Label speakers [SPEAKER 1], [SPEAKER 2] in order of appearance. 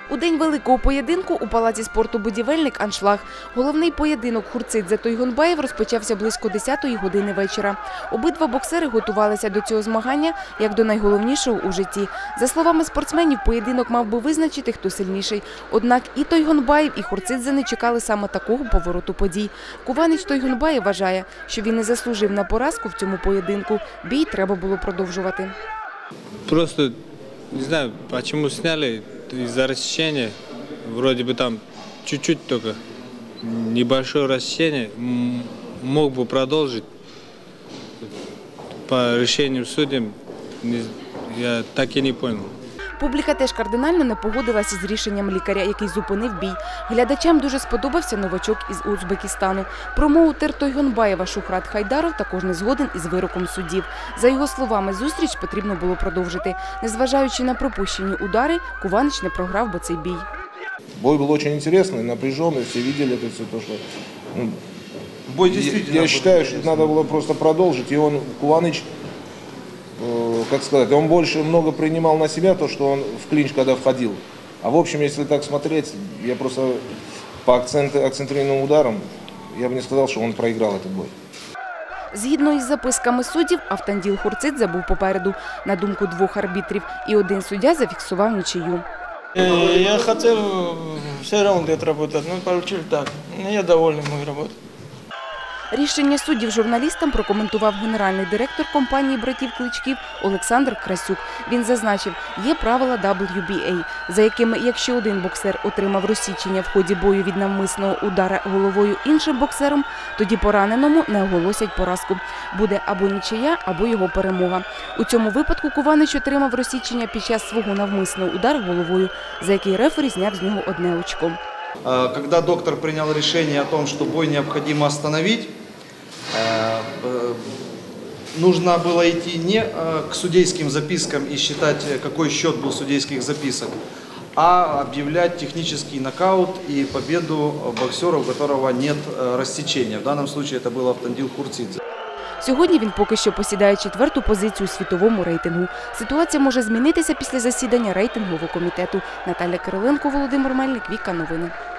[SPEAKER 1] У день великого поєдинку у палаці спорту «Будівельник» аншлаг. Головний поєдинок Хурцидзе-Тойгонбаєв розпочався близько 10-ї години вечора. Обидва боксери готувалися до цього змагання як до найголовнішого у житті. За словами спортсменів, поєдинок мав би визначити, хто сильніший. Однак і Тойгонбаєв, і Хурцидзе не чекали саме такого повороту подій. Куванич Тойгонбаєв вважає, що він не заслужив на поразку в цьому поєдинку. Бій треба було продовжувати.
[SPEAKER 2] Просто не знаю, чому зняли. Из-за рассечения, вроде бы там чуть-чуть только, небольшое рассечение, мог бы продолжить. По решению судей, я так и не понял.
[SPEAKER 1] Публіка теж кардинально не погодилася з рішенням лікаря, який зупинив бій. Глядачам дуже сподобався новачок із Узбекистану. Промоутер Тойгонбаєва Шухрат Хайдаров також не згоден із вироком суддів. За його словами, зустріч потрібно було продовжити. Незважаючи на пропущені удари, Куванич не програв би цей бій.
[SPEAKER 3] Бой был очень интересный, напряженный, все видели это все то, что...
[SPEAKER 4] Бой действительно...
[SPEAKER 3] Я считаю, что надо было просто продолжить, и он, Куванич, как сказать, он больше много принимал на себя то, что он в клинч когда входил. А в общем, если так смотреть, я просто по акцентированным ударам, я бы не сказал, что он проиграл этот бой.
[SPEAKER 1] Згідно із записками суддів, Автанділ Хурцидзе був попереду. На думку двох арбітрів, і один суддя зафіксував нічию.
[SPEAKER 4] Я хотел все раунды отработать, но получили так. Я доволен моей работой.
[SPEAKER 1] Рішення суддів журналістам прокоментував генеральний директор компанії братів Кличків Олександр Красюк. Він зазначив, є правила WBA, за якими, якщо один боксер отримав розсічення в ході бою від навмисного удара головою іншим боксером, тоді пораненому не оголосять поразку. Буде або нічия, або його перемога. У цьому випадку Куванич отримав розсічення під час свого навмисного удару головою, за який рефері зняв з нього одне очко.
[SPEAKER 5] Когда доктор принял решение о том, что бой необходимо остановить, нужно было идти не к судейским запискам и считать, какой счет был судейских записок, а объявлять технический нокаут и победу боксера, у которого нет рассечения. В данном случае это был Автанділ Хурцидзе.
[SPEAKER 1] Сьогодні він поки що посідає 4-ту позицію у світовому рейтингу. Ситуація може змінитися після засідання рейтингового комітету. Наталя Кириленко, Володимир Мельник, Віка Новини.